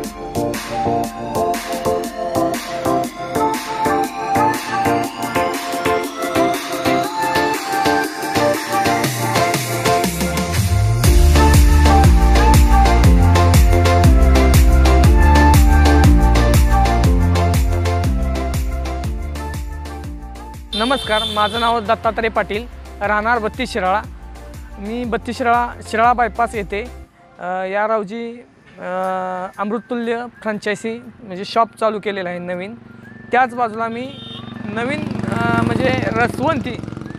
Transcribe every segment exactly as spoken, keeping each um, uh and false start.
नमस्कार, माझं नाव दत्तात्रय पाटील, राहणार बत्तीस शिराळा। मी बत्तीस शिराळा शिराळा बायपास येथे या रोजी अमृततुल्य फ्रँचायझी म्हणजे शॉप चालू केलेलं आहे नवीन। त्याच बाजूला मी नवीन म्हणजे रसवंती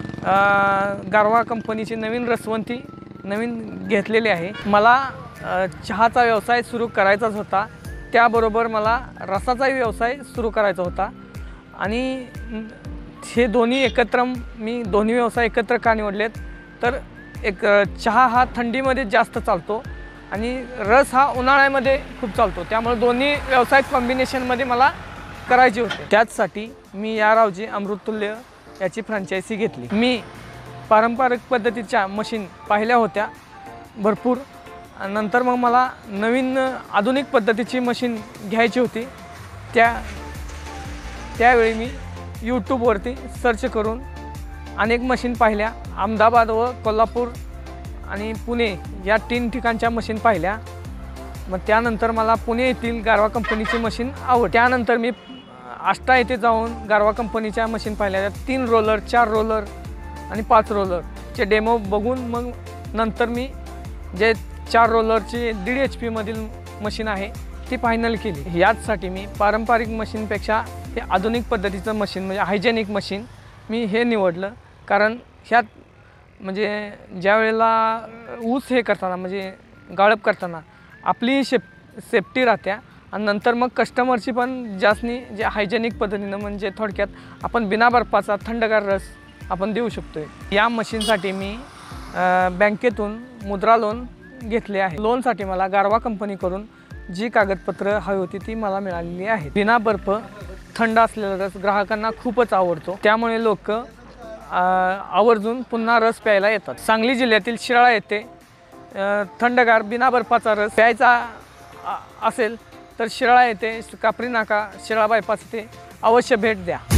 गारवा कंपनीची नवीन रसवंती नवीन घेतलेली आहे। मला चहाचा व्यवसाय सुरू करायचाच होता, त्याबरोबर मला रसाचा व्यवसाय सुरू करायचा होता आणि हे दोन्ही एकत्र मी दोन्ही व्यवसाय एकत्र का निवडलेत तर एक चहा हा थंडीमध्ये जास्त चालतो आणि रस हा उन्हाळ्यामध्ये खूप चालतो, त्यामुळे दोन्ही व्यवसाय कॉम्बिनेशनमध्ये मला करायचे होते। त्याचसाठी मी या रोजी अमृततुल्य याची फ्रँचायझी घेतली। मी पारंपरिक पद्धतीच्या मशीन पाहिल्या होत्या भरपूर, नंतर मग मला नवीन आधुनिक पद्धतीची मशीन घ्यायची होती। त्या त्यावेळी मी यूट्यूबवरती सर्च करून अनेक मशीन पाहिल्या। अहमदाबाद व कोल्हापूर आणि पुणे या तीन ठिकाणच्या मशीन पाहिल्या। मग त्यानंतर मला पुणे येथील गारवा कंपनीची मशीन आवडली। त्यानंतर मी आष्टा येथे जाऊन गारवा कंपनीच्या मशीन पाहिल्या, तीन रोलर, चार रोलर आणि पाच रोलरचे डेमो बघून मग नंतर मी जे चार रोलरची दीड एच पी मधील मशीन आहे ती फायनल केली। याचसाठी मी पारंपरिक मशीनपेक्षा हे आधुनिक पद्धतीचं मशीन म्हणजे हायजेनिक मशीन मी हे निवडलं, कारण ह्यात म्हणजे ज्या वेळेला ऊस हे करताना म्हणजे गाळप करताना आपली शेप सेफ्टी राहते आणि नंतर मग कस्टमरची पण जास्ती जे हायजेनिक पद्धतीनं म्हणजे थोडक्यात आपण बिना बर्फाचा थंडगार रस आपण देऊ शकतो। या मशीनसाठी मी बँकेतून मुद्रा लोन घेतले आहे। लोनसाठी मला गारवा कंपनीकडून जी कागदपत्र हवी होती ती मला मिळालेली आहे। बिना बर्फ थंड असलेला रस ग्राहकांना खूपच आवडतो, त्यामुळे लोक आवर्जून पुन्हा रस प्यायला येतात। सांगली जिल्ह्यातील शिराळा येथे थंडगार बिना बर्फाचा रस प्यायचा असेल तर शिराळा येथे कापरी नाका शिराळा बायपास येथे अवश्य भेट द्या।